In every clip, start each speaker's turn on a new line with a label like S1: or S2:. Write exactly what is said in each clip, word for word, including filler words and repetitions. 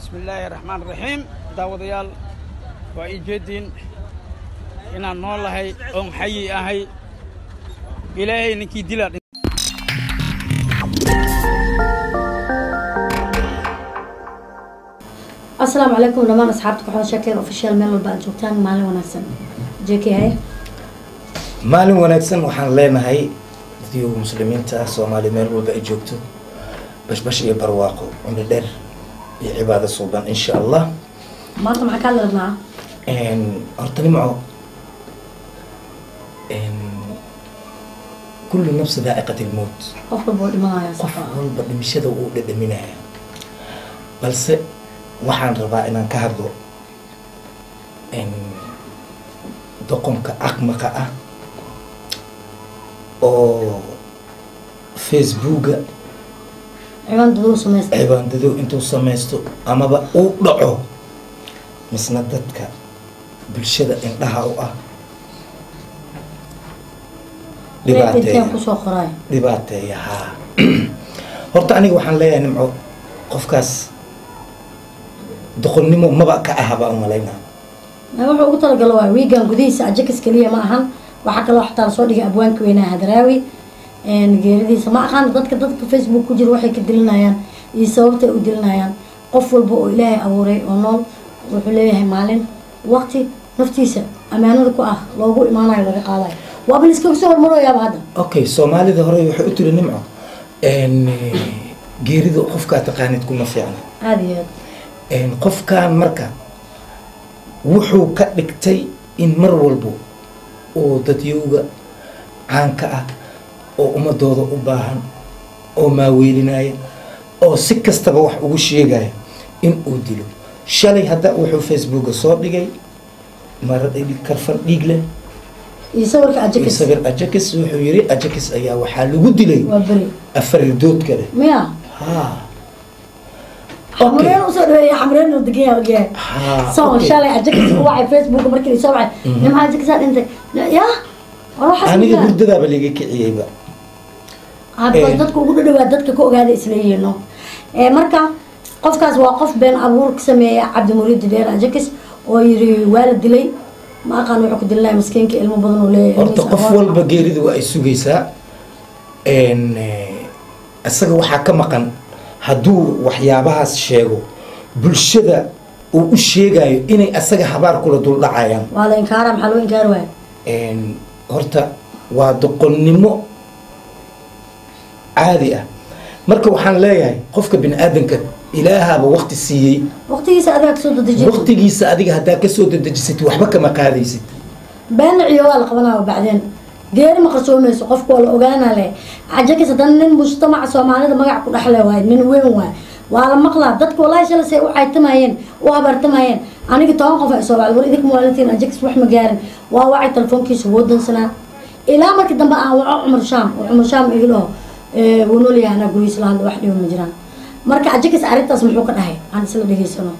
S1: بسم الله الرحمن الرحيم داوديال وإيجادين إن نول هاي أم حي أهي إلهي نكي ديلا.
S2: السلام عليكم لما أصحابتك وحنا شكلين أوفيشال ميل والبعد جوتان مالي ونكسن جيكي هاي
S3: مالي ونكسن وحنا لنا هاي ديو مسلمين تا سومالي ميل والبعد جوتو باش باش يبرواقو عمر دير عبادة صوبان إن شاء الله.
S2: ما أنت معك هذا معه؟
S3: إن أرتني معه إن كل نفس ذائقة الموت.
S2: أفضل بقول ما يا صفا.
S3: أفضل بدي مش هذا وقول منها. بس وحن رضا إن كهذا إن دقم كأقمة كأ أو فيسبوك.
S2: عبان ددو سميستو
S3: عبان ددو انتو سميستو اما با او دعو مسنا ددك بلشده اندها او اه
S2: دباتي كسو خراي
S3: دباتي ها horta aniga waxaan leeyahay nimco qofkaas doqonnimo maba ka ahaba aan malayna
S2: ma wuxuu ugu talagalay waa weegan gudihiisa ajakas kaliya ma ahan waxa kale wax taal soo dhigay abwaanka weynaha hadraawi een geeridiisa ma aqaan dadka dadka Facebook ku jira waxay ka dilinayaan iyo sababta ay u dilinayaan qof walba oo Ilaahay abuuray oo nool wuxuu leeyahay maalin waqti naftiisa amaanada ku ah loogu imaanayo laga qaadayo waa bil iska soo hormaraya hada
S3: okay Soomaalida hore waxay u tiri nimco een geeridu qofka taqaanid kuma fiicna
S2: aadiyaad
S3: een qofkan marka wuxuu ka dhigtay in mar walba oo dadiyuga caanka ah oo umadooda u baahan oo maaweelinaya oo si kastaba wax ugu sheegaya in uu dilo shalay hadda wuxuu Facebook soo dhigay marad ay karfan dhiig leh
S2: isawirka ajakis
S3: isawir ajakis wuxuu yiri ajakis ayaa waxa lagu dilay
S2: waa bari
S3: afar dood kale
S2: miya
S3: ha
S2: xamreen oo soo dhaweeyay xamreen oo degay halgay
S3: ha
S2: soo shalay ajakis waa Facebook markii soo wacay nimaa ajakis dhintay ya waxa
S3: aniga hurdada baliga kiciyayba
S2: hadda dadku ugu dhawaa dadka ka ogaada isleeyino ee marka qofkaas waa qof been abuur ka sameeyay Cabdi Muriid Deer Ajakis oo yiri waalid dilay ma aqaan wuxuu ku dilay miskiinka ilmo badan oo leeyahay
S3: horta qof walba geeridu ay sugaysaa een asaga waxa ka maqan haduu waxyaabahaas sheego bulshada uu u sheegayo inay asaga habaar kula dul dhacayaan
S2: waa la inkaaram xal weyn gaar waay
S3: een horta waa doqonnimo عادي اه marka waxaan leeyahay qofka bin aadanka ilaahaba waqti siiyay
S2: waqtigiisa adiga ka soo dadajisay
S3: waqtigiisa adiga hadaa ka soo dadajisay waxba kama qaadaysid
S2: been ciyo wal qabanaa bacdeen geeri ma qarsoomayso qofku wala ogaana leh ajakis hadan nin mujtamac Soomaalida magac ku dhaxlay waay nin weyn waay waa la maqlaa dadku walaal shalay say u caytamayeen u habartamayeen aniga toban qof ay Soomaali war idinku maalintiin ajakis wax ma gaarin waa wacay telefoonkiisa wadansanaa ilaa markii dambe aan waco Umar Shaam Umar Shaam iglo ee ونولي أنا قويس لهذا واحد يوم مجران مركز أجيكس عرفت اسمه حوك ده عن سلة دقيسنا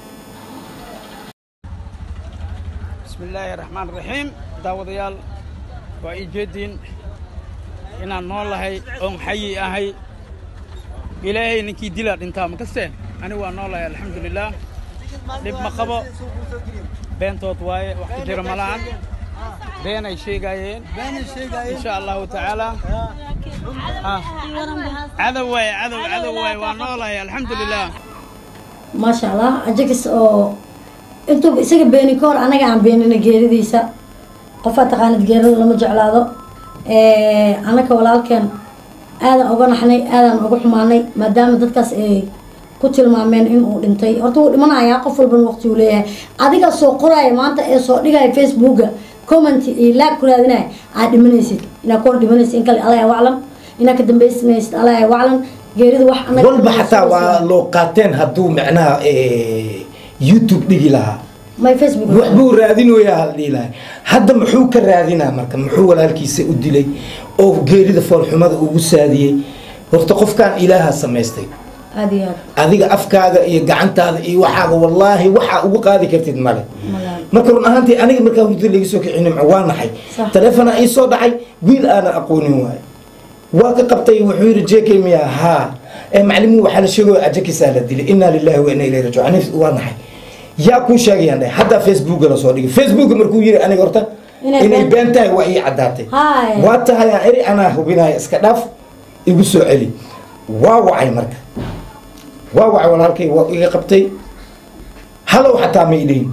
S1: بسم الله الرحمن الرحيم داوديال وإيجادين إن نول هاي أم حي أهي إلهي نكي ديلا أنت مكسين أنا ونول هاي الحمد لله لب مخبو بين توت واي وقت جرمالان بين أي شيء جايين إن شاء الله تعالى آه. عذوي عذو عذوي ونولي الحمد لله
S2: ما شاء الله أجيكس أو أنتوا بيسك بيني كور أنا قاعد بيننا جيري ديسا قفات قاند جيري لما جعلاده إيه أنا كولال كان هذا أقول حني هذا أقول حماني ما دام تدكس إيه كتير ما من إنه أنتي أرتو من عيا قفل بالوقت وليه أديك السوق قراي ما أنت السوق ديك فيسبوك كومنت لا كل هذا عاد منيسيد إن كور دمنيس إنك الله يعلم إنك دمبيس نيس الله يعلم جيرد واحد أنا
S3: والله حتى ولوقاتين هدو معناها إيه يوتيوب دقي لها
S2: ما فيسبوك
S3: وحبو رادين ويا هاللي لا هذا محوك الرادينا مركب محو ولا الكيس أدلي أو جيرد فالحمد وسادي وقتقف كان إلها سميستي
S2: هذه
S3: هذه أفكار جعنت هذا وحاجة والله وحا وقاضي كرتيد ماله مركب أهانتي أنا مركب بدي لي سوق عين معوانا حي تلفنا أي صوت حي قيل أنا أقوني واي waa ka qabtay wuxuu yiri jeekay miya ha ee macallimiin waxa la sheegay ajakiisa la dilay inna lillahi wa inna ilayhi raaji'uun anif waa nahay yaa ku sheegayaan dhahay hadda Facebook la soo dhigay Facebook markuu yiri aniga horta inay been tahay waa ii cadaatay waa tahay eri ana hubinaya iska dhaaf igu soo celi waa wacay marka waa wacay walaalkay waa iga qabtay halow xataa ma idin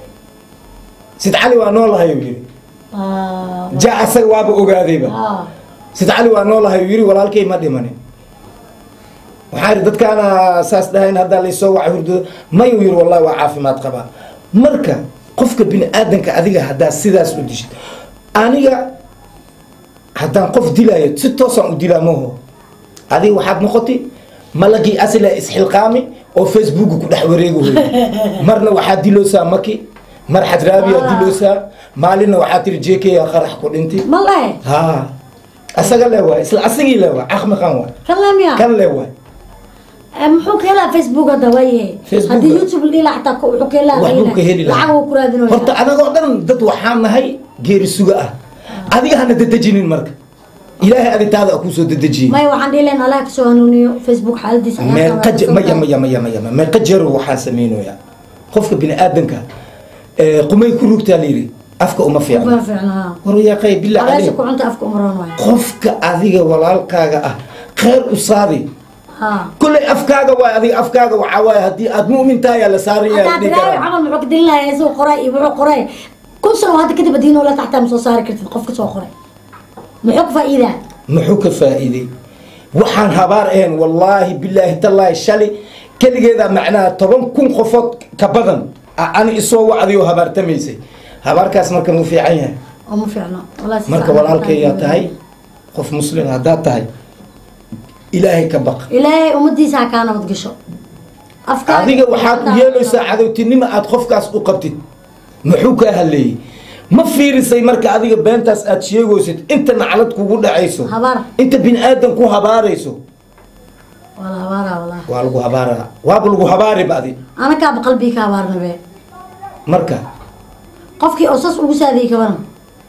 S3: sid cali waa noolahay yiri jaa asag waaba ogaadayba sid cali waa noolahay yiri walaalkay ma dhimanin waxaa dadkaana saas dhahayn hadda la soo wacay hurdo ma yiri wallahi waa caafimaad qaba marka qofka bini aadanka adiga hadda sidaas u dishid aniga haddaan qof dilaayo si toosan u dilaa maaho adiga waxaad noqotay malagii asila isxilqaami oo Facebook ku dhex wareego marna waxaad diloosaa maki mar xadraabiya diloosaa maalina waxaad tiri jeekay qarax ku dhintay
S2: malay
S3: ha asaga leewa isla asagii leewa akhma qan waa
S2: kan lamiya
S3: kan leewa
S2: muxuu ka helaa Facebook hadda waaye haddii YouTube lila xataa wuxuu ka helaa lacag uu ku raadinayo
S3: horta anagoo dhan dad waxaan nahay geeri suga ah adiga hana dadajinin marka ilaahay aditaada ku soo dadajiyay
S2: may waxaan dhileen Allah ka soo hanuuniyo Facebook xaaladiisa
S3: ayaa ka qaj maya maya maya maya ma qajaru waxaan sameeynoya qofka bini aadanka ee qumay ku rugtaa leeyahay afka uma fiicna
S2: uma fiicna
S3: war yaa qay billahi
S2: alayhi ku cunta afka umroon waay
S3: qofka adiga walaalkaaga ah khayr u saadi ha kulli afkaaga waa adiga afkaaga waxa waay hadii aad mu'min tahay la saariyaa
S2: adiga amal muxuu ka dilahay soo qoray iyo wuxuu qoray kun sano hadda kadib diin wala taxta soo saari kartid qofka soo qoray muxuu ka faa'iido
S3: muxuu ka faa'iiday waxaan habaar een wallahi billahi tallahi shali kaligeeda macnaa toban kun qofood ka badan aan isoo wacdiyo habaartamaysay habaarkaas marka mu fiican yahay
S2: oo mu fiicno wallahi
S3: marka walaalkay yaa tahay qof muslim hadaa tahay ilaahay ka baq
S2: ilaahay umadiisa ka nabad gasho
S3: afka adiga waxaad u yeelaysaa cadowtinimo aad qofkaas u qabtid muxuu ka halay ma fiirisay marka adiga beentaas aad sheegaysid inta naclad kugu dhacayso inta bin aadan ku habaarayso
S2: wala habaara wala
S3: waa lagu habaara waa lagu habaari baadi
S2: ana ka qalbi ka habaarnabe
S3: marka
S2: qofkii oo sas ugu saadiyay ka waran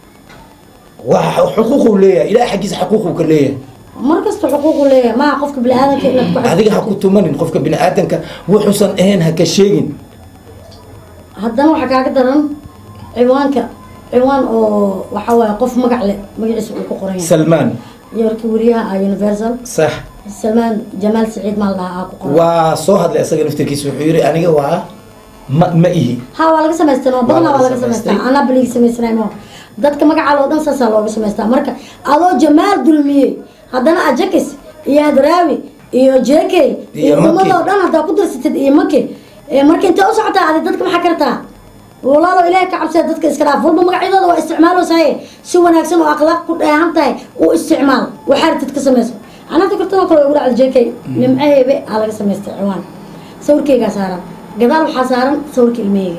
S3: waa xuquuq leeyahay ilaa xaqiisa xuquuq ka leeyahay
S2: markas xuquuq leeyahay ma qofka bini aadanka inaad ku
S3: adiga ha ku tumanin qofka bini aadanka wuxuusan ahayn ha ka sheegin
S2: haddana waxa kaaga daran ciwaanka ciwaan oo waxa waaye qof magac leh magaciisa uu ku qoran yahay
S3: Salman
S2: yarkii wariyaha Universal
S3: sax
S2: Salman Jamal Saciid ma laha ku qoran
S3: waa soo hadlay asaga naftirkiisa wuxuu yiri aniga waa ma ma ihi
S2: ha waa laga samaystaa badan waa laga samaystaa ana baliig samaysnaa dadka magaca loo dhan saasa looga samaystaa marka adoo Jamal dulmiyay haddana ajakis iyo adraawi iyo jeekay iyo ummadoo dhan hadda ku darsatid iyo makay marka inta u socotaa aad dadka maxaa kartaa walaalo ilaahay ka cabsada dadka iska dhaaf walba magacyadooda waa isticmaalo sahay si wanaagsan oo akhlaaq ku dheehan tahay oo isticmaal waxa aad dadka sameeyso ana fikirtana kale ugu dhacay jeekay nimceebe aa laga samaystay ciwaan sawirkayga saaran gadaal waxaa saaran sawirka ilmeyga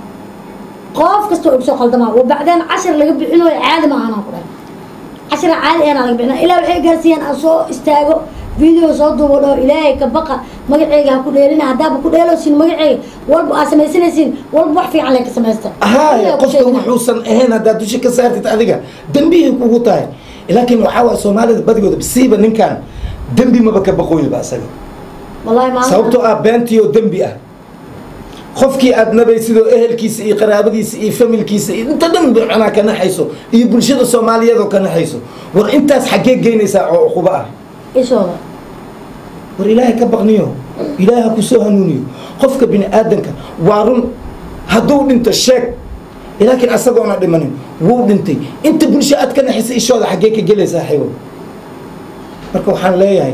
S2: qof kasta oo soo qaldama oo bacdeen cashar laga bixinayo caadi ma ahan ku dhahay cashar caadi ana laga bixinaa ilaa waxay gaarsiiyaan aan soo istaago video soo duubo dhoo ilaahay ka baqa magacayga ku dheelina hadaba ku dheeloosin magacayga walba aa samaysanaysin walba wax fiican leh ka samaysta
S3: haa qofka wuxuusan ahayn hadda dushi ka saartid adiga dambihi kugu tahay laakiin waxa waa Soomaalida badigooda bisiiba ninkan dambi ma baka baqooyo ba asaga
S2: wallahi ma
S3: sababto ah beentiyo dambi ah qofkii aad nabay sidoo ehelkiisa iyo qaraabadiisa iyo familkiisa inta dambi ana ka naxayso iyo bulshada Soomaaliyeed oo ka naxayso war intaas xagee geynaysa oo quba ah
S2: isooda
S3: war ilaahay ka baqniyo ilaahay ku soo hanuuniyo qofka bini aadanka waa run hadduu dhinto sheeg laakiin asagoona dhimanin wuu dhintay inta bulsho aad ka naxisay ishooda xagee ka gelaysaa xeeyo marka waxaan leeyahay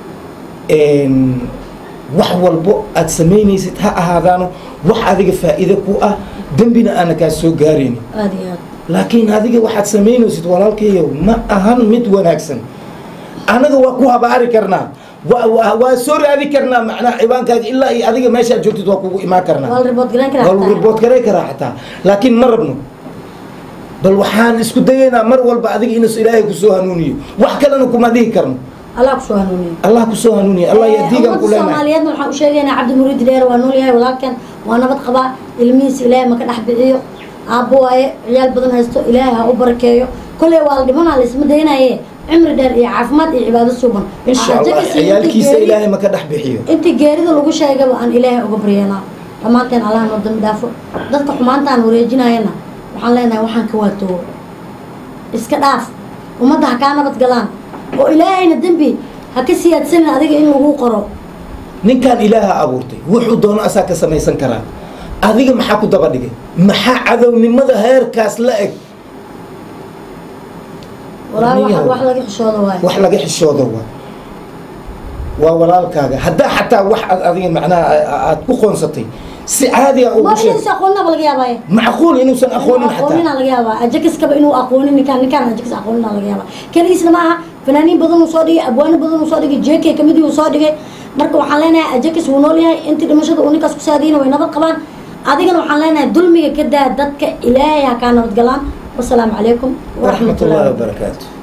S3: een wax walbo aad sameynaysid ha ahaadaano wax adiga faa'iido ku ah dambina aan ka soo gaarin
S2: aadiyaad
S3: laakiin adiga waxaad sameynaysid walaalkeeyo ma ahan mid wanaagsan anaga waa ku habaari karnaa waa soo raadi karnaa macnaa ciwaankaaga ilaa iyo adiga meesha aad joogtid waa kugu imaan karnaa
S2: waa report garan karaa
S3: waa report garan karaa xataa laakiin ma rabno bal waxaan isku dayaynaa mar walba adiga inuu ilaahay ku soo hanuuniyo wax kalena kuma dhihi karno
S2: Allah ku soo hanuuniyo
S3: Allah ku soo hanuuniyo Allah ya diigan ku leenahay
S2: Soomaaliyeed waxaan u sheegaynaa Cabdi Muriid Dheer waa nool yahay walaalkan waa nabad qaba ilmihiisa ilaahay ma ka dhex biciyo aabbo waaye ciyaal badan haysto ilaahay ha u barakeeyo kulay waa dhimanaa la isma daynaayee عمر دار يا عفمات يا عبادة سبحان
S3: إن شاء الله عيال كيس إلهي ما كده حبيحيو
S2: أنت جاري ده لوجو شيء قبل أن إلهي أقبرينا لما كان الله نضم دافو ضد حمان تان وريجينا هنا وحنا وحن كواتو إسكاف وما ده كان بتقلان وإلهي ندم بي هكسيات سنة هذيك إنه هو قرأ
S3: nin kaan ilaaha abuurtay wuxuu doono asaa ka samaysan karaa adiga maxaa ku daba dhigay maxaa cadownimada heerkaas la eg
S2: walaa wax laga xishoodo waay
S3: wax laga xishoodo waa waa walaalkaaga haddaa xataa wax aad adiga macnaha aad ku qoonsatay si caadi ah ugu sheeg
S2: ma aqoonna laga yaabaa
S3: macquul inuusan aqoonin xataa
S2: aqoonina laga yaabaa ajakiskaba inuu aqoonin ninkaan ninkaan ajakis aqoonina laga yaabaa kaliisna maaha fanaaniin badan uu soo dhigay abwaano badan uu soo dhigay jeeke kamidii uu soo dhigay marka waxaan leenahay ajakis wuu nool yahay intii dhimashada uu ninkaas ku saadiyna way nabad qabaan adigana waxaan leenahay dulmiga ka daa dadka ilaahay ha kaa nabad galaan wasalaamu calaykum
S3: waraxmatullaahi wabarakaatu